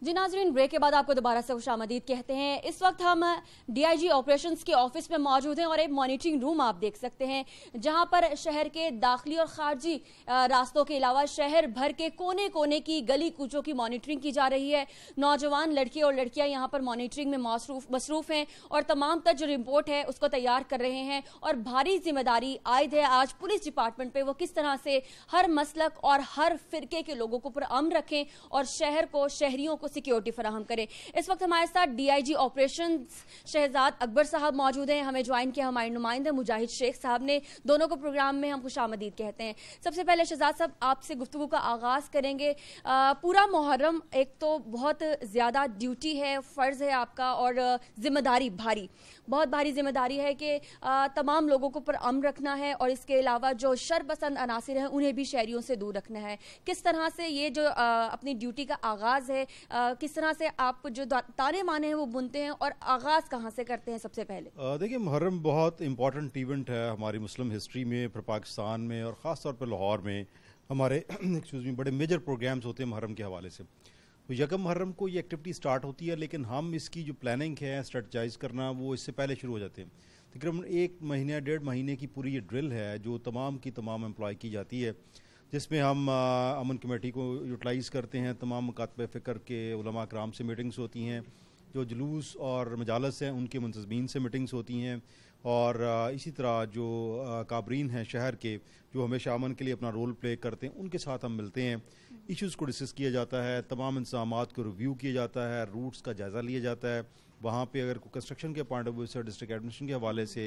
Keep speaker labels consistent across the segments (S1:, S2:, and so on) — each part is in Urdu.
S1: जी नाज़रीन, ब्रेक के बाद आपको दोबारा से खुशामदीद कहते हैं। इस वक्त हम डीआईजी ऑपरेशंस के ऑफिस में मौजूद हैं और एक मॉनिटरिंग रूम आप देख सकते हैं जहां पर शहर के दाखिली और खारजी रास्तों के अलावा शहर भर के कोने कोने की गली कूचों की मॉनिटरिंग की जा रही है। नौजवान लड़के और लड़कियां यहां पर मॉनिटरिंग में मसरूफ हैं और तमाम तर जो रिपोर्ट है उसको तैयार कर रहे हैं और भारी जिम्मेदारी आयद है आज पुलिस डिपार्टमेंट पे, वो किस तरह से हर मसलक और हर फिरके के लोगों को पुरअमन रखें और शहर को, शहरियों को सिक्योरिटी फराहम करें। इस वक्त हमारे साथ डीआईजी ऑपरेशंस शहजाद अकबर साहब मौजूद हैं। हमें ज्वाइन किया हमारे नुमाइंदे मुजाहिद शेख साहब ने। दोनों को प्रोग्राम में हम खुशामदीद कहते हैं। सबसे पहले शहजाद साहब आपसे गुफ्तगू का आगाज करेंगे। पूरा मुहर्रम एक तो बहुत ज्यादा ड्यूटी है, फर्ज है आपका और जिम्मेदारी भारी, बहुत भारी जिम्मेदारी है कि तमाम लोगों को पुरअमन रखना है और इसके अलावा जो शरपसंद अनासिर हैं उन्हें भी शहरियों से दूर रखना है। किस तरह से ये जो अपनी ड्यूटी का आगाज है, किस तरह से आप जो ताने माने हैं वो बुनते हैं और आगाज कहाँ से करते हैं? सबसे पहले
S2: देखिए, मुहर्रम बहुत इंपॉर्टेंट इवेंट है हमारी मुस्लिम हिस्ट्री में, पाकिस्तान में और ख़ास तौर पर लाहौर में हमारे बड़े मेजर प्रोग्राम्स होते हैं मुहर्रम के हवाले से। तो यकम मुहर्रम को ये एक्टिविटी स्टार्ट होती है, लेकिन हम इसकी जो प्लानिंग है, स्ट्रेटजाइज करना, वो इससे पहले शुरू हो जाते हैं। तकरीबन 1 महीने 1.5 महीने की पूरी ये ड्रिल है जो तमाम की तमाम एम्प्लॉय की जाती है, जिसमें हम अमन कमेटी को यूटिलाइज़ करते हैं। तमाम मुकातबे फ़िक्र के उलमा कराम से मीटिंग्स होती हैं, जो जुलूस और मजालस हैं उनके मुंतज़मीन से मीटिंग्स होती हैं, और इसी तरह जो काबरीन हैं शहर के जो हमेशा अमन के लिए अपना रोल प्ले करते हैं उनके साथ हम मिलते हैं। इश्यूज़ को डिस्कस किया जाता है, तमाम इंतज़ामात को रिव्यू किया जाता है, रूट्स का जायज़ा लिया जाता है। वहाँ पे अगर कंस्ट्रक्शन के पॉइंट ऑफ व्यू से, डिस्ट्रिक्ट एडमिनिस्ट्रेशन के हवाले से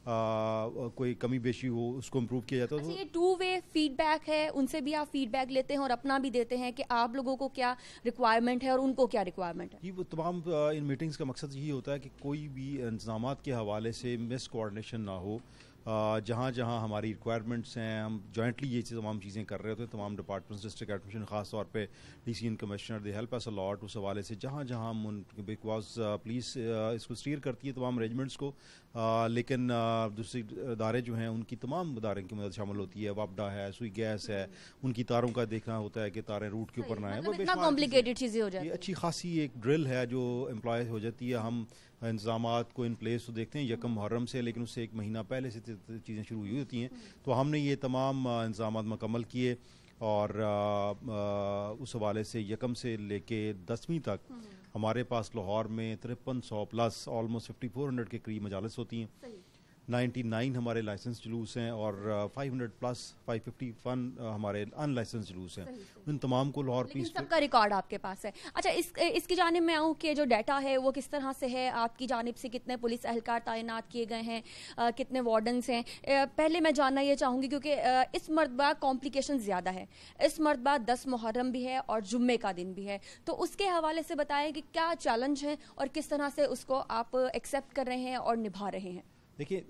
S2: कोई कमी बेशी हो उसको इम्प्रूव किया जाता है।
S1: अच्छा, ये 2 वे फीडबैक है, उनसे भी आप फीडबैक लेते हैं और अपना भी देते हैं कि आप लोगों को क्या रिक्वायरमेंट है और उनको क्या रिक्वायरमेंट है?
S2: जी, वो तमाम इन मीटिंग्स का मकसद यही होता है कि कोई भी इंतज़ामात के हवाले से मिस कोऑर्डिनेशन ना हो। जहाँ जहाँ हमारी रिक्वायरमेंट्स हैं, हम जॉइंटली ये तमाम चीज़ें कर रहे होते हैं। तमाम डिपार्टमेंट्स, डिस्ट्रिक्ट एडमिनिस्ट्रेशन ख़ास तौर पे DC and commissioner, they help us a lot उस हवाले से। जहाँ जहाँ हम बिकॉज पुलिस इसको स्टीयर करती है तमाम अरेंजमेंट्स को, लेकिन दूसरी इदारे जो हैं उनकी तमाम इदारे की मदद शामिल होती है। वापडा है, सुई गैस है, उनकी तारों का देखना होता है कि तारें रूट के ऊपर ना आए।
S1: इतना कॉम्प्लिकेटेड चीज़ें हो जाती है।
S2: अच्छी खासी एक ड्रिल है जो एम्प्लॉय हो जाती है। हम इंतज़ामात को इन प्लेस तो देखते हैं यकम मुहर्रम से, लेकिन उससे 1 महीना पहले से चीज़ें शुरू हुई होती हैं। तो हमने ये तमाम इंतज़ामात मुकम्मल किए और उस हवाले से यकम से लेके 10वीं तक हमारे पास लाहौर में 5300 प्लस ऑलमोस्ट 5400 के करीब मजालस होती हैं। 99 हमारे लाइसेंस जुलूस हैं और 500 प्लस 551 हमारे अनलाइसेंस जुलूस हैं। इन तमाम को लाहौर पुलिस
S1: सबका रिकॉर्ड आपके पास है। अच्छा, इसकी जानिब में आऊँ कि जो डाटा है वो किस तरह से है आपकी जानिब से? कितने पुलिस एहलकार तैनात किए गए हैं, कितने वार्डन्स हैं? पहले मैं जानना ये चाहूँगी क्योंकि इस मरतबा कॉम्प्लिकेशन ज़्यादा है। इस मरतबा 10 मुहर्रम भी है और जुम्मे का दिन भी है, तो उसके हवाले से बताएं कि क्या चैलेंज है और किस तरह से उसको आप एक्सेप्ट कर रहे हैं और निभा रहे हैं।
S2: देखिए,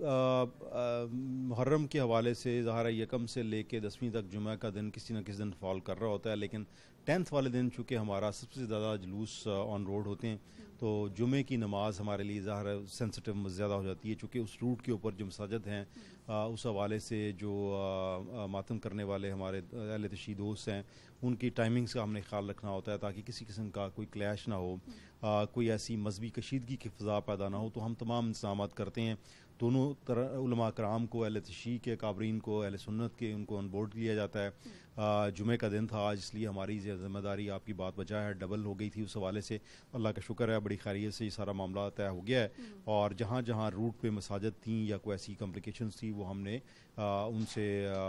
S2: मुहर्रम के हवाले से ज़ाहिर है यकम से लेके 10वीं तक जुमा का दिन किसी न किसी दिन फॉल कर रहा होता है, लेकिन 10th वाले दिन चूँकि हमारा सबसे ज़्यादा जुलूस ऑन रोड होते हैं, तो जुमे की नमाज हमारे लिए ज़ाहिर है सेंसिटिव ज़्यादा हो जाती है, चूँकि उस रूट के ऊपर जो मसाजिद हैं उस हवाले से जो मातम करने वाले हमारे अहले तशरीह दोस्त हैं उनकी टाइमिंग्स का हमने ख्याल रखना होता है ताकि किसी किस्म का कोई क्लैश ना हो, कोई ऐसी मजहबी कशीदगी की फ़ज़ा पैदा ना हो। तो हम तमाम इंतज़ाम करते हैं। दोनों तरह उलमा कराम को, अहले तशरीह के काबरीन को, अहले सुन्नत के, उनको ऑन बोर्ड लिया जाता है। जुमे का दिन था आज, इसलिए हमारी ज़िम्मेदारी आपकी बात बचा है डबल हो गई थी। उस हवाले से अल्लाह का शुक्र है बड़ी खैरियत से ये सारा मामला तय हो गया है और जहाँ जहाँ रूट पे मसाजिद थी या कोई ऐसी कॉम्प्लिकेशंस थी वो हमने उनसे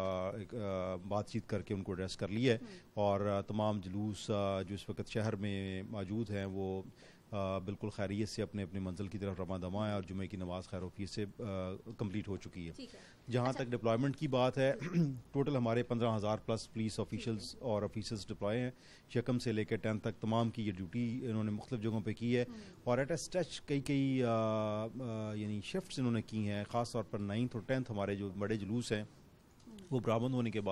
S2: बातचीत करके उनको एड्रेस कर लिया है और तमाम जुलूस जो इस वक्त शहर में मौजूद हैं वो बिल्कुल खैरियत से अपने अपने मंजिल की तरफ रवा दमा है और जुमे की नमाज खैर वफीत से कंप्लीट हो चुकी है। जहाँ तक डिप्लॉयमेंट की बात है, टोटल हमारे 15,000 प्लस पुलिस ऑफिशियल्स और ऑफिसर्स डिप्लॉय हैं। यकम से लेकर 10 तक तमाम की ये ड्यूटी इन्होंने मुख्तलिफ जगहों पे की है और एट ए स्ट्रेच कई यानी शिफ्ट्स इन्होंने की हैं। ख़ास तौर पर 9th और 10th हमारे जो बड़े जुलूस हैं वो बरामद होने के बाद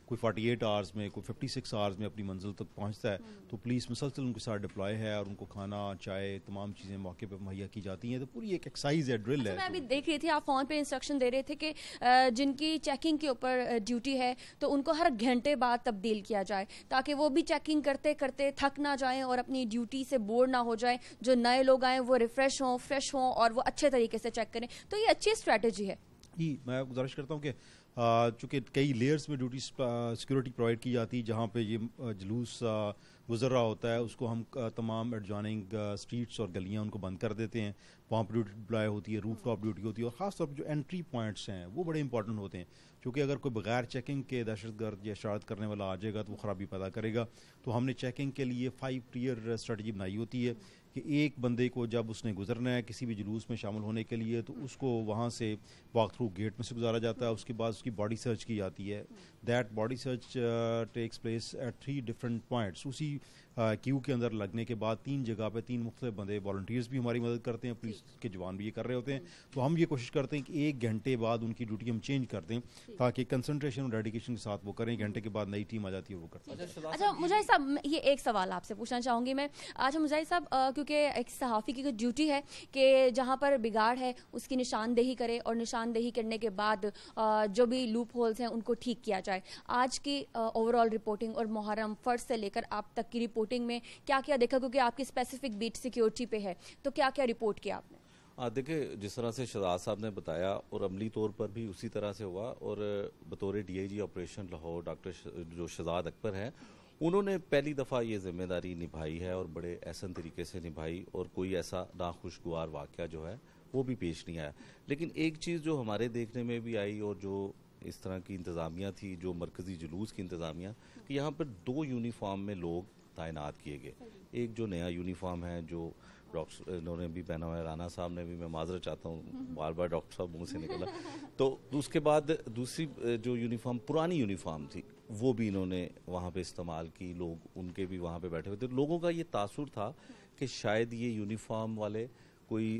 S2: کوئی 48 آورز میں، کوئی 56 آورز میں اپنی منزل تک پہنچتا ہے. تو پولیس مسلسل ان کے ساتھ ڈپلائے ہے اور ان کو کھانا، چائے، تمام چیزیں موقع پہ مہیا کی جاتی ہیں. تو پوری ایک ایکسرسائز ہے، ڈرل ہے.
S1: میں ابھی دیکھ رہی تھی آپ فون پہ انسٹرکشن دے رہے تھے کہ جن کی چیکنگ کے اوپر ڈیوٹی ہے تو ان کو ہر گھنٹے بعد تبدیل کیا جائے تاکہ وہ بھی چیکنگ کرتے کرتے تھک نہ جائیں اور اپنی ڈیوٹی سے بور نہ ہو جائیں. جو نئے لوگ آئیں وہ ریفریش ہوں، فریش ہوں اور وہ اچھے طریقے سے چیک کریں. تو یہ اچھی اسٹریٹجی ہے.
S2: جی میں گزارش کرتا ہوں کہ چونکہ کئی لیئرز میں ڈیوٹی سیکورٹی پرووائڈ کی جاتی ہے. جہاں پہ یہ جلوس گزر رہا ہوتا ہے اس کو ہم تمام ایڈجوائننگ اسٹریٹس اور گلیاں ان کو بند کر دیتے ہیں. وہاں پہ ڈیوٹی ڈپلائی ہوتی ہے، روف ٹاپ ڈیوٹی ہوتی ہے. اور خاص طور پہ جو انٹری پوائنٹس ہیں وہ بڑے امپورٹنٹ ہوتے ہیں، کیونکہ اگر کوئی بغیر چیکنگ کے دہشت گرد یا شرارت کرنے والا آ جائے گا تو وہ خرابی پیدا کرے گا. تو ہم نے چیکنگ کے لیے 5 ٹیئر اسٹریٹجی بنائی ہوتی ہے کہ ایک بندے کو جب اس نے گزرنا ہے کسی بھی جلوس میں شامل ہونے کے لیے تو اس کو وہاں سے واک تھرو گیٹ میں سے گزارا جاتا ہے. اس کے بعد اس کی باڈی سرچ کی جاتی ہے. That body search takes place at 3 different points. اسی کیو کے اندر لگنے کے بعد 3 جگہ پہ 3 مختلف بندے، والنٹیئرز بھی ہماری مدد کرتے ہیں، پولیس کے جوان بھی یہ کر رہے ہوتے ہیں. تو ہم یہ کوشش کرتے ہیں کہ 1 گھنٹے بعد ان کی ڈیوٹی ہم چینج کر دیں تاکہ کنسنٹریشن اور ڈیڈیکیشن کے ساتھ وہ کریں. گھنٹے کے بعد نئی ٹیم آ جاتی ہے وہ کرتی ہے.
S1: اچھا مجاہد صاحب، یہ ایک سوال آپ سے پوچھنا چاہوں گی میں. اچھا مجاہد صاحب، کیونکہ ایک صحافی کی ڈیوٹی ہے کہ جہاں پر بگاڑ ہے اس کی نشاندہی کرے اور نشاندہی کرنے کے بعد جو بھی لوپ ہولز ہیں ان کو ٹھیک کیا جائے. آج کی اوور آل رپورٹنگ اور محرم فرسٹ سے لے کر آپ تک کی رپورٹنگ میں کیا کیا دیکھا، کیونکہ آپ کی اسپیسیفک بیٹ سیکیورٹی پہ ہے، تو کیا کیا رپورٹ کیا آپ نے؟
S3: دیکھیں جس طرح سے شہزاد صاحب نے بتایا اور عملی طور پر بھی اسی طرح سے ہوا. اور بطور D I G operation Lahore doctor جو شہزاد اکبر ہیں، انہوں نے پہلی دفعہ یہ ذمہ داری نبھائی ہے اور بڑے احسن طریقے سے نبھائی، اور کوئی ایسا ناخوشگوار واقعہ جو ہے وہ بھی پیش نہیں آیا. لیکن ایک چیز جو ہمارے دیکھنے میں بھی آئی اور جو اس طرح کی انتظامیہ تھی، جو مرکزی جلوس کی انتظامیہ، کہ یہاں پر 2 یونیفارم میں لوگ تعینات کیے گئے. ایک جو نیا یونیفارم ہے جو ڈاکٹر انہوں نے بھی پہنا ہوا ہے، رانا صاحب نے بھی، میں معذرت چاہتا ہوں بار بار ڈاکٹر صاحب منہ سے نکلا. تو اس کے بعد دوسری جو یونیفارم پرانی یونیفارم تھی وہ بھی انہوں نے وہاں پہ استعمال کی. لوگ ان کے بھی وہاں پہ بیٹھے ہوئے تھے. لوگوں کا یہ تاثر تھا کہ شاید یہ یونیفارم والے کوئی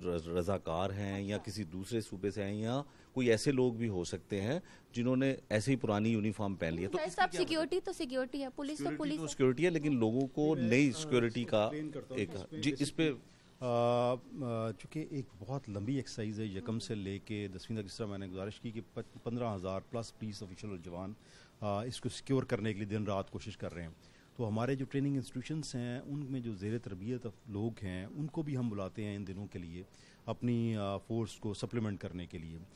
S3: رضاکار ہیں یا کسی دوسرے صوبے سے ہیں، یا کوئی ایسے لوگ بھی ہو سکتے ہیں جنہوں نے ایسے ہی پرانی یونیفارم پہن لی ہے. تو
S1: سیکیورٹی تو سیکیورٹی ہے، پولیس تو پولیس
S3: سیکیورٹی ہے، لیکن لوگوں کو نئی سیکیورٹی کا ایک جی اس پہ
S2: چونکہ ایک بہت لمبی ایکسرسائز ہے یکم سے لے کے 10ویں تک. جس طرح میں نے گزارش کی کہ 15,000 پلس پولیس آفیشل اور جوان اس کو سیکیور کرنے کے لیے دن رات کوشش کر رہے ہیں. تو ہمارے جو ٹریننگ انسٹیٹیوشنس ہیں ان میں جو زیر تربیت لوگ ہیں ان کو بھی ہم بلاتے ہیں ان دنوں کے لیے اپنی فورس کو سپلیمنٹ کرنے کے لیے.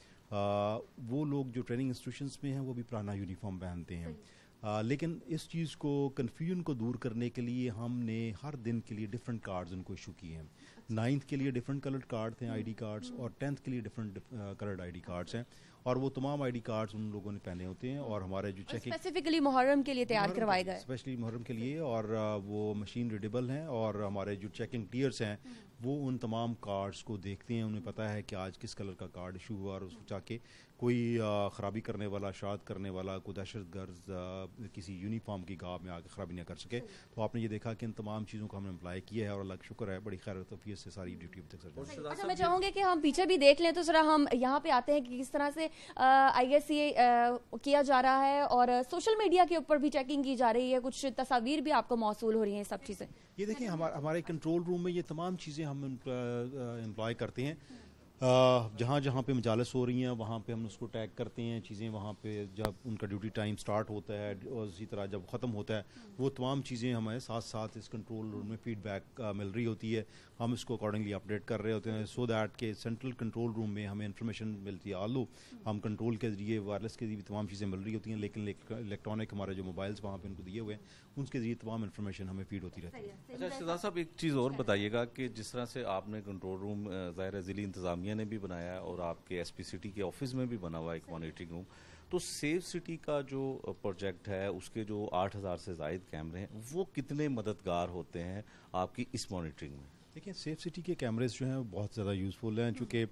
S2: وہ لوگ جو ٹریننگ انسٹیٹیوشنس میں ہیں وہ بھی پرانا یونیفارم پہنتے ہیں. لیکن اس چیز کو کنفیوژن کو دور کرنے کے لیے ہم نے ہر دن کے لیے ڈفرینٹ کارڈز ان کو ایشو کیے ہیں. 9th کے لیے ڈفرینٹ کلرڈ کارڈ تھے آئی ڈی کارڈز، اور 10th کے لیے different coloured I D cards ہیں. اور وہ تمام آئی ڈی کارڈز ان لوگوں نے پہنے ہوتے ہیں. اور ہمارے جو چیکنگ
S1: اسپیسیفکلی محرم کے لیے تیار کروائے گئے،
S2: اسپیشلی محرم کے لیے، اور وہ مشین ریڈیبل ہیں. اور ہمارے جو چیکنگ ٹیئرس ہیں وہ ان تمام کارڈز کو دیکھتے ہیں. انہیں پتہ ہے کہ آج کس کلر کا کارڈ ایشو ہوا، اور اس کو چاہ کے کوئی خرابی کرنے والا، شاد کرنے والا، کوئی دہشت گرد کسی یونیفارم کی گاہ میں آ کے خرابی نہ کر سکے. تو آپ نے یہ دیکھا کہ ان تمام چیزوں کو ہم نے امپلائی کیا ہے اور اللہ کا شکر ہے بڑی خیر و عافیت سے ساری ڈیوٹی تک سر.
S1: اچھا میں چاہوں گی کہ ہم پیچھے بھی دیکھ لیں. تو ذرا ہم یہاں پہ آتے ہیں کہ کس طرح سے آئی ایس یہ کیا جا رہا ہے اور سوشل میڈیا کے اوپر بھی چیکنگ کی جا رہی ہے. کچھ تصاویر بھی آپ کو موصول ہو رہی ہیں سب چیزیں.
S2: یہ دیکھیں ہمارے کنٹرول روم میں یہ تمام چیزیں ہم امپلائی کرتے ہیں. جہاں جہاں پہ مجالس ہو رہی ہیں وہاں پہ ہم اس کو ٹیگ کرتے ہیں چیزیں. وہاں پہ جب ان کا ڈیوٹی ٹائم سٹارٹ ہوتا ہے اور اسی طرح جب ختم ہوتا ہے وہ تمام چیزیں ہمیں ساتھ ساتھ اس کنٹرول روم میں فیڈ بیک مل رہی ہوتی ہے. ہم اس کو اکارڈنگلی اپڈیٹ کر رہے ہوتے ہیں سو دیٹ کہ سینٹرل کنٹرول روم میں ہمیں انفارمیشن ملتی ہے. آلو ہم کنٹرول کے ذریعے وائرلیس کے ذریعے تمام چیزیں مل رہی ہوتی ہیں، لیکن الیکٹرانک ہمارے جو موبائلس وہاں پہ ان کو دیے ہوئے ہیں ان کے ذریعے تمام انفارمیشن ہمیں فیڈ ہوتی رہتی ہے.
S3: اچھا شہزاد صاحب ایک چیز اور بتائیے گا کہ جس طرح سے آپ نے کنٹرول روم ظاہر ضلعی انتظامیہ نے بھی بنایا ہے اور آپ کے ایس پی سٹی کے آفس میں بھی بنا ہوا ایک مانیٹرنگ روم، تو سیف سٹی کا جو پروجیکٹ ہے اس کے جو 8,000 سے زائد کیمرے ہیں وہ کتنے مددگار ہوتے ہیں آپ کی اس مانیٹرنگ میں؟
S2: دیکھیں سیف سٹی کے کیمریز جو ہیں بہت زیادہ یوزفل ہیں، چونکہ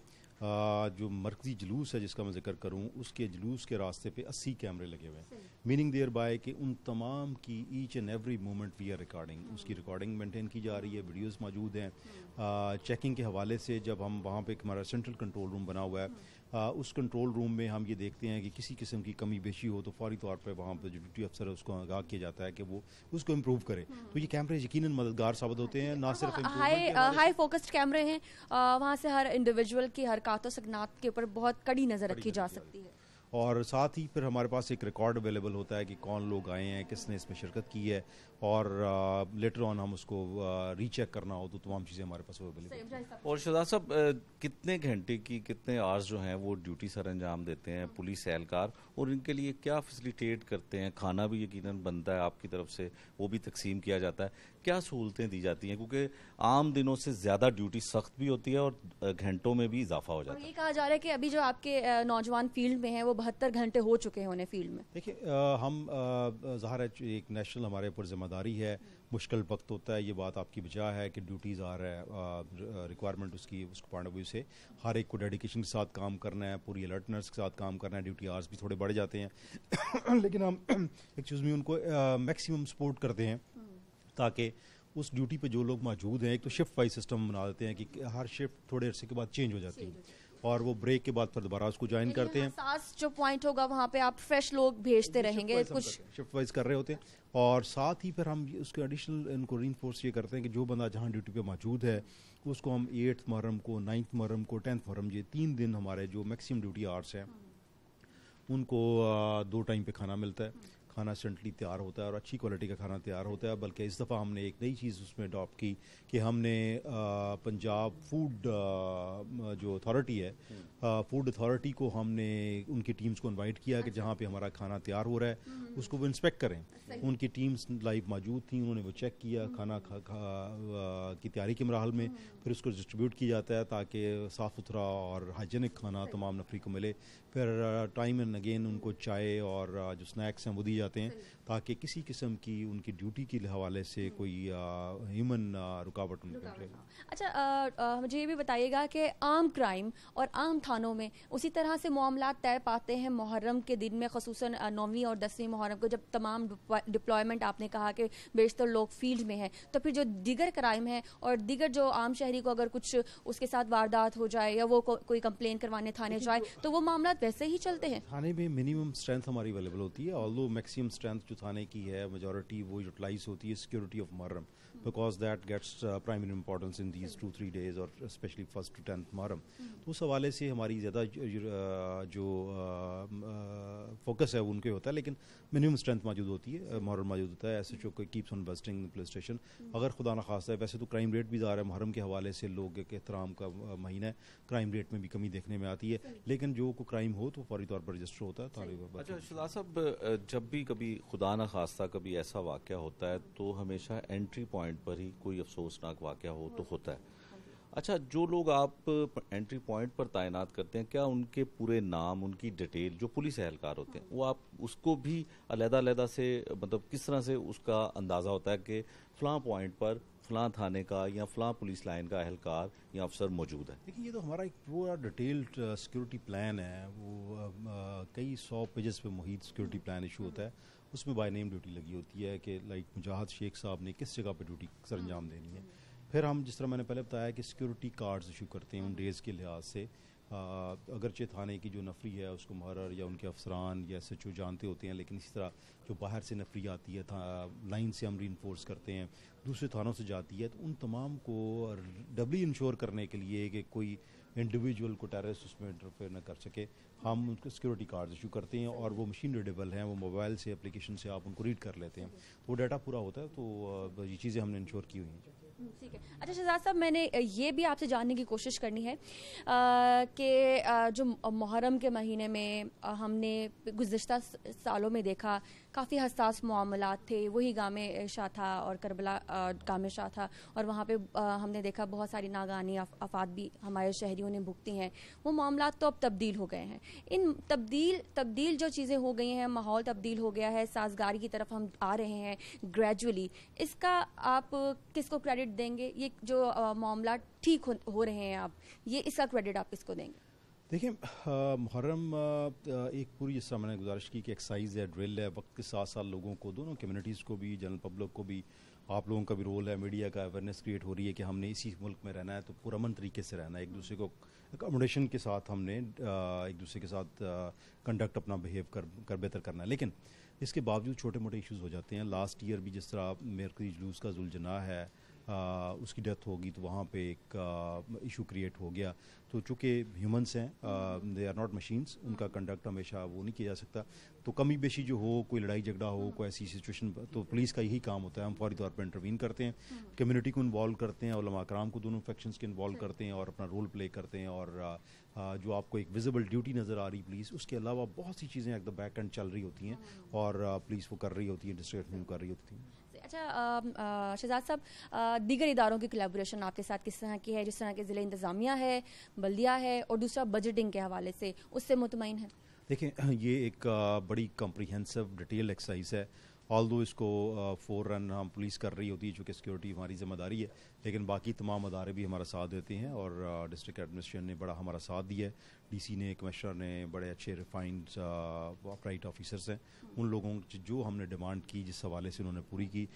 S2: جو مرکزی جلوس ہے جس کا میں ذکر کروں اس کے جلوس کے راستے پہ 80 کیمرے لگے ہوئے ہیں. میننگ دیئر بائی کہ ان تمام کی each and every moment we are recording, اس کی ریکارڈنگ مینٹین کی جا رہی ہے، ویڈیوز موجود ہیں. چیکنگ کے حوالے سے جب ہم وہاں پہ ہمارا سینٹرل کنٹرول روم بنا ہوا ہے उस कंट्रोल रूम में हम ये देखते हैं कि किसी किस्म की कमी बेशी हो तो फौरी तौर पर वहाँ पर जो ड्यूटी अफसर है उसको आगाह किया जाता है कि वो उसको इम्प्रूव करे। तो ये कैमरे यकीनन मददगार साबित होते हैं, ना सिर्फ
S1: हाई फोकस्ड कैमरे हैं, वहाँ से हर इंडिविजुअल की हरकतों सकनात के ऊपर बहुत कड़ी नज़र रखी जा सकती है।
S2: और साथ ही फिर हमारे पास एक रिकॉर्ड अवेलेबल होता है कि कौन लोग आए हैं, किसने इसमें शिरकत की है, और लेटर ऑन हम उसको रीचेक करना हो तो तमाम चीज़ें हमारे पास अवेलेबल हैं।
S3: और शहजाद साहब, कितने घंटे की, कितने आवर्स जो हैं वो ड्यूटी सर अंजाम देते हैं पुलिस एहलकार, और इनके लिए क्या फैसिलिटेट करते हैं? खाना भी यकीनन बनता है आपकी तरफ से, वो भी तकसीम किया जाता है, क्या सहूलतें दी जाती हैं? क्योंकि आम दिनों से ज़्यादा ड्यूटी सख्त भी होती है और घंटों में भी इजाफा हो जाता है।
S1: ये कहा जा रहा है कि अभी जो आपके नौजवान फील्ड में हैं वो 72 घंटे हो चुके हैं उन्हें फील्ड में।
S2: देखिए, हम ज़ाहिर है एक नेशनल हमारे ऊपर जिम्मेदारी है, मुश्किल वक्त होता है, ये बात आपकी बजा है कि ड्यूटीज़ आ रहा है, रिक्वायरमेंट उसकी उसको पॉइंट ऑफ व्यू से हर एक को डेडिकेशन के साथ काम करना है, पूरी अलर्टनेस के साथ काम करना है, ड्यूटी आवर्स भी थोड़े बढ़ जाते हैं लेकिन हम एक्सक्यूज़ मी उनको मैक्सिमम सपोर्ट करते हैं ताकि उस ड्यूटी पे जो लोग मौजूद हैं, एक तो शिफ्ट वाइज सिस्टम बना देते हैं कि हर शिफ्ट थोड़े अरसे के बाद चेंज हो जाती है और वो ब्रेक के बाद फिर दोबारा उसको ज्वाइन करते हैं।
S1: जो पॉइंट होगा वहाँ पे आप फ्रेश लोग भेजते रहेंगे, कुछ
S2: शिफ्ट वाइज कर रहे होते हैं। और साथ ही फिर हम उसके एडिशनल इनको रीइंफोर्स ये करते हैं कि जो बंदा जहाँ ड्यूटी पे मौजूद है उसको हम 8 मुहर्रम को, 9 मुहर्रम को, 10 मुहर्रम, ये 3 दिन हमारे जो मैक्सिमम ड्यूटी आवर्स हैं उनको 2 टाइम पे खाना मिलता है, खाना इंस्टेंटली तैयार होता है और अच्छी क्वालिटी का खाना तैयार होता है। बल्कि इस दफ़ा हमने एक नई चीज़ उसमें अडॉप्ट की कि हमने पंजाब फूड जो अथॉरिटी है, फूड अथॉरिटी को हमने उनकी टीम्स को इनवाइट किया कि जहाँ पे हमारा खाना तैयार हो रहा है उसको वो इंस्पेक्ट करें। उनकी टीम्स लाइव मौजूद थी, उन्होंने वो चेक किया खाना की तैयारी के मराहल में, फिर उसको डिस्ट्रीब्यूट किया जाता है ताकि साफ़ सुथरा और हाइजीनिक खाना तमाम नफरी को मिले। फिर टाइम एंड अगेन उनको चाय और जो स्नैक्स हैं वो दिए जाते हैं ताकि किसी किस्म की उनकी ड्यूटी के हवाले से कोई ह्यूमन रुकावट उनके।
S1: अच्छा, मुझे ये भी बताइएगा कि आम क्राइम और आम थानों में उसी तरह से मामला तय पाते हैं मुहर्रम के दिन में, ख़ुसूसन 9वीं और 10वीं मुहर्रम को, जब तमाम डिप्लॉयमेंट आपने कहा कि बेशतर लोग फील्ड में हैं, तो फिर जो दीगर क्राइम है और दीगर जो आम शहरी को अगर कुछ उसके साथ वारदात हो जाए या वो कोई कंप्लेन करवाने थाने जाए तो वो मामला वैसे ही चलते हैं?
S2: थाने में मिनिमम स्ट्रेंथ हमारी अवेलेबल होती है, ऑल्दो मैक्सिमम स्ट्रेंथ जो थाने की है मेजॉरिटी वो यूटिलाइज होती है security of Muharram, because that gets primary importance in these 2-3 days और especially 1st to 10th Muharram. तो उस हवाले से हमारी ज़्यादा जो फोकस है वो उनके होता है, लेकिन मिनिमम स्ट्रेंथ मौजूद होती है, मुहर्रम मौजूद होता है। SHO को keeps on visiting police station. अगर खुदा न खास्ता है, वैसे तो क्राइम रेट भी ज़्यादा है मुहर्रम के हवाले से, लोग के एहतराम का महीना है, क्राइम रेट में भी कमी देखने में आती है, लेकिन जो को क्राइम हो तो फौरी तौर पर रजिस्टर होता है।
S3: अच्छा शहजाद साहब, जब भी कभी खुदा न खास्ता कभी ऐसा वाक़या होता है तो हमेशा एंट्री पॉइंट पर ही कोई अफसोसनाक वाक़या हो तो होता है। अच्छा, जो लोग आप एंट्री पॉइंट पर तैनात करते हैं, क्या उनके पूरे नाम, उनकी डिटेल, जो पुलिस एहलकार होते हैं, वो आप उसको भी अलग-अलग से, मतलब किस तरह से उसका अंदाज़ा होता है कि फ़लाँ पॉइंट पर फ़लाँ थाने का या फ़लाँ पुलिस लाइन का एहलकार या अफसर मौजूद है?
S2: देखिए, ये तो हमारा एक पूरा डिटेल्ड सिक्योरिटी प्लान है, वो कई 100 पेजेस पे मुहित सिक्योरिटी प्लान इशू होता है। उसमें बाय नेम ड्यूटी लगी होती है कि लाइक मुजाहिद शेख साहब ने किस जगह पे ड्यूटी सर अंजाम देनी है। फिर हम जिस तरह मैंने पहले बताया कि सिक्योरिटी कार्ड्स इशू करते हैं उन डेज़ के लिहाज से। अगरचे थाने की जो नफरी है उसको मुहर्रर या उनके अफसरान या SHO जानते होते हैं, लेकिन इसी तरह जो बाहर से नफरी आती है लाइन से हम रीइंफोर्स करते हैं, दूसरे थानों से जाती है, तो उन तमाम को डबली इंश्योर करने के लिए कि कोई इंडिविजुअल को टेररिस्ट उसमें इंटरफेयर न कर सके, हम उनको सिक्योरिटी कार्ड इशू करते हैं और वो मशीन रीडेबल हैं, वो मोबाइल से एप्लीकेशन से आप उनको रीड कर लेते हैं, तो वो डाटा पूरा होता है। तो ये चीज़ें हमने इंश्योर की हुई हैं।
S1: ठीक है। अच्छा शहजाद साहब, मैंने ये भी आपसे जानने की कोशिश करनी है कि जो मुहर्रम के महीने में हमने गुज़िश्ता सालों में देखा काफ़ी हसास मामलात थे, वही गामे शाह था और करबला गामे शाह था, और वहाँ पे हमने देखा बहुत सारी नागानी आफात भी हमारे शहरियों ने भुगती हैं। वो मामलात तो अब तब्दील हो गए हैं। इन तब्दील जो चीज़ें हो गई हैं, माहौल तब्दील हो गया है, साजगारी की तरफ हम आ रहे हैं ग्रेजुअली, इसका आप किसको क्रेडिट देंगे? ये जो मामला ठीक हो रहे हैं, आप ये इसका क्रेडिट आप किसको देंगे?
S2: دیکھیں محرم ایک پوری جس طرح میں نے گزارش کی کہ ایکسرسائز ہے، ڈرل ہے، وقت کے ساتھ ساتھ لوگوں کو، دونوں کمیونٹیز کو بھی، جنرل پبلک کو بھی، آپ لوگوں کا بھی رول ہے، میڈیا کا اویئرنیس کریٹ ہو رہی ہے کہ ہم نے اسی ملک میں رہنا ہے تو پرامن طریقے سے رہنا ہے، ایک دوسرے کو اکاموڈیشن کے ساتھ ہم نے ایک دوسرے کے ساتھ کنڈکٹ اپنا بہیو کر بہتر کرنا ہے. لیکن اس کے باوجود چھوٹے موٹے ایشوز ہو جاتے ہیں. لاسٹ ایئر بھی جس طرح مرکزی جلوس کا ذوالجناح ہے، اس کی ڈیتھ ہوگی تو وہاں پہ ایک ایشو کریٹ ہو گیا. تو چونکہ ہیومنس ہیں، دے آر ناٹ مشینس، ان کا کنڈکٹ ہمیشہ وہ نہیں کیا جا سکتا. تو کمی بیشی جو ہو، کوئی لڑائی جھگڑا ہو، کوئی ایسی سچویشن، تو پولیس کا یہی کام ہوتا ہے، ہم فوری طور پر انٹروین کرتے ہیں، کمیونٹی کو انوالو کرتے ہیں، علماء کرام کو دونوں فیکشنز کے انوالو کرتے ہیں اور اپنا رول پلے کرتے ہیں. اور جو آپ کو ایک ویزیبل ڈیوٹی نظر آ رہی پولیس، اس کے علاوہ بہت سی چیزیں ایٹ دا بیک اینڈ چل رہی ہوتی ہیں اور پولیس وہ کر رہی ہوتی ہے، ڈسٹرکٹ میں کر رہی ہوتی ہیں.
S1: اچھا شہزاد صاحب، دیگر اداروں کی کلیبوریشن آپ کے ساتھ کس طرح کی ہے؟ جس طرح کے ضلع انتظامیہ ہے، بلدیہ ہے، اور دوسرا بجٹنگ کے حوالے سے، اس سے مطمئن ہے؟
S2: دیکھیں یہ ایک بڑی کمپریہنسو ڈیٹیل ایکسرسائز ہے. آل دو اس کو فوراً ہم پولیس کر رہی ہوتی ہے چونکہ سیکورٹی ہماری ذمہ داری ہے، لیکن باقی تمام ادارے بھی ہمارا ساتھ دیتے ہیں اور ڈسٹرکٹ ایڈمنسٹریشن نے بڑا ہمارا ساتھ دیا ہے. ڈی سی نے، کمشنر نے، بڑے اچھے ریفائنڈ اپرائٹ آفیسرس ہیں. ان لوگوں جو ہم نے ڈیمانڈ کی جس حوالے سے انہوں نے پوری کی.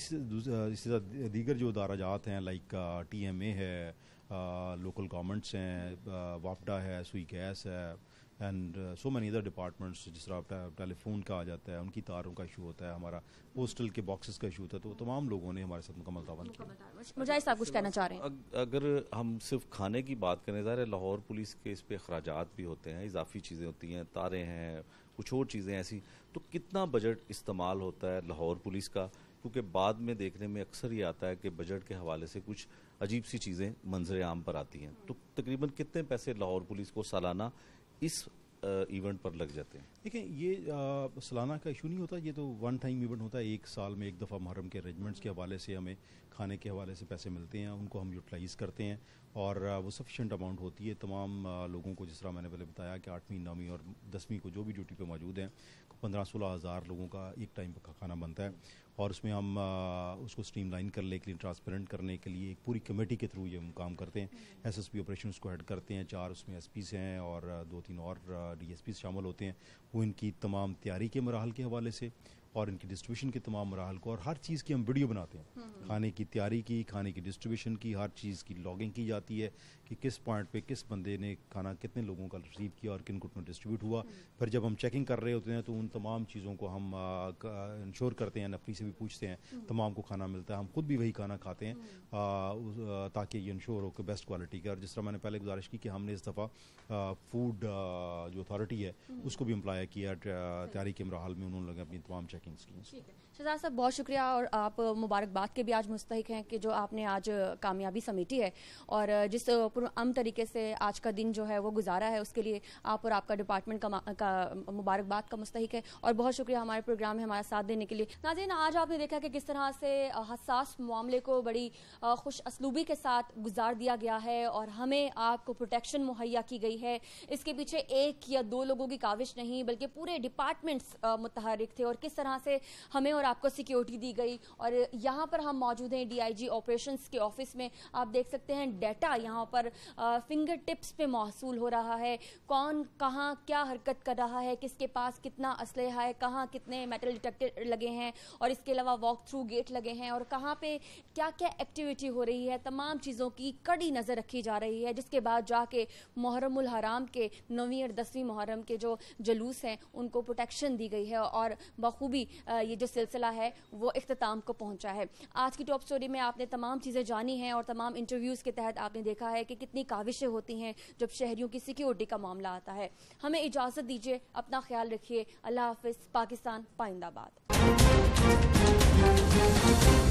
S2: دیگر جو ادارہ جات ہیں لائک ٹی ایم اے ہے، لوکل گورنمنٹس ہیں، واپڈا ہے، سوئی گیس ہے، and so many other departments, جس طرح ٹیلی فون کا آ جاتا ہے، ان کی تاروں کا ایشو ہوتا ہے، ہمارا پوسٹل کے باکسز کا ایشو ہوتا ہے. تو تمام لوگوں نے ہمارے ساتھ مکمل تعاون کیا.
S1: مجاہد صاحب کچھ کہنا چاہ رہے ہیں؟
S3: اگر ہم صرف کھانے کی بات کریں، ظاہر ہے لاہور پولیس کے اس پہ اخراجات بھی ہوتے ہیں، اضافی چیزیں ہوتی ہیں، تاریں ہیں، کچھ اور چیزیں ایسی. تو کتنا بجٹ استعمال ہوتا ہے لاہور پولیس کا؟ کیونکہ بعد میں دیکھنے میں اکثر یہ آتا ہے کہ بجٹ کے حوالے سے کچھ عجیب سی چیزیں منظر عام پر آتی ہیں. تو تقریباً کتنے پیسے لاہور پولیس کو سالانہ اس ایونٹ پر لگ جاتے ہیں؟
S2: دیکھیں یہ سالانہ کا ایشو نہیں ہوتا، یہ تو ون ٹائم ایونٹ ہوتا ہے. ایک سال میں ایک دفعہ محرم کے ارینجمنٹس کے حوالے سے ہمیں کھانے کے حوالے سے پیسے ملتے ہیں، ان کو ہم یوٹیلائز کرتے ہیں اور وہ سفیشینٹ اماؤنٹ ہوتی ہے. تمام لوگوں کو جس طرح میں نے پہلے بتایا کہ 8ویں 9ویں اور 10ویں کو جو بھی ڈیوٹی پہ موجود ہیں، 15-16 ہزار لوگوں کا ایک ٹائم کا کھانا بنتا ہے. اور اس میں ہم اس کو اسٹریم لائن کرنے کے لیے، ٹرانسپیرنٹ کرنے کے لیے ایک پوری کمیٹی کے تھرو یہ ہم کام کرتے ہیں. ایس ایس پی آپریشنس کو ہیڈ کرتے ہیں، 4 اس میں ایس پیز ہیں اور 2-3 اور ڈی ایس پیز شامل ہوتے ہیں. وہ ان کی تمام تیاری کے مراحل کے حوالے سے اور ان کی ڈسٹریبیوشن کے تمام مراحل کو، اور ہر چیز کی ہم ویڈیو بناتے ہیں، کھانے کی تیاری کی، کھانے کی ڈسٹریبیوشن کی، ہر چیز کی لاگنگ کی جاتی ہے کہ کس پوائنٹ پہ کس بندے نے کھانا کتنے لوگوں کا ریسیو کیا اور کن کو ڈسٹریبیوٹ ہوا. پھر جب ہم چیکنگ کر رہے ہوتے ہیں تو ان تمام چیزوں کو ہم انشور کرتے ہیں، نفری سے بھی پوچھتے ہیں، تمام کو کھانا ملتا ہے. ہم خود بھی وہی کھانا کھاتے ہیں تاکہ یہ انشور ہو کہ بیسٹ کوالٹی کا. اور جس طرح میں نے پہلے گزارش کی کہ ہم نے اس دفعہ فوڈ جو اتھارٹی ہے اس کو بھی امپلائی کیا تیاری کے مراحل میں، انہوں نے اپنی تمام چیکنگس کی.
S1: شہزاد صاحب بہت شکریہ، اور آپ مبارکباد کے بھی آج مستحق ہیں کہ جو آپ نے آج کامیابی سمیٹی ہے اور جس پرامن طریقے سے آج کا دن جو ہے وہ گزارا ہے، اس کے لیے آپ اور آپ کا ڈپارٹمنٹ کا مبارکباد کا مستحق ہے. اور بہت شکریہ ہمارے پروگرام میں ہمارا ساتھ دینے کے لیے. ناظرین، آج آپ نے دیکھا کہ کس طرح سے حساس معاملے کو بڑی خوش اسلوبی کے ساتھ گزار دیا گیا ہے اور ہمیں آپ کو پروٹیکشن مہیا کی گئی ہے. اس کے پیچھے 1 یا 2 لوگوں کی کاوش نہیں بلکہ پورے ڈپارٹمنٹس متحرک تھے، اور کس طرح سے ہمیں اور آپ کو سیکیورٹی دی گئی. اور یہاں پر ہم موجود ہیں ڈی آئی جی آپریشنز کے آفس میں. آپ دیکھ سکتے ہیں ڈیٹا یہاں پر فنگر ٹپس پہ محصول ہو رہا ہے، کون کہاں کیا حرکت کر رہا ہے، کس کے پاس کتنا اسلحہ ہے، کہاں کتنے میٹل ڈیٹیکٹر لگے ہیں، اور اس کے علاوہ واک تھرو گیٹ لگے ہیں، اور کہاں پہ کیا کیا ایکٹیویٹی ہو رہی ہے. تمام چیزوں کی کڑی نظر رکھی جا رہی ہے، جس کے بعد جا کے محرم الحرام کے 9ویں اور 10ویں محرم کے جو جلوس ہیں ان کو پروٹیکشن دی گئی ہے اور بخوبی یہ جو سلسلہ ہے وہ اختتام کو پہنچا ہے. آج کی ٹاپ سٹوری میں آپ نے تمام چیزیں جانی ہیں اور تمام انٹرویوز کے تحت آپ نے دیکھا ہے کہ کتنی کاوشیں ہوتی ہیں جب شہریوں کی سیکیورٹی کا معاملہ آتا ہے. ہمیں اجازت دیجیے، اپنا خیال رکھیے. اللہ حافظ. پاکستان پائندہ باد.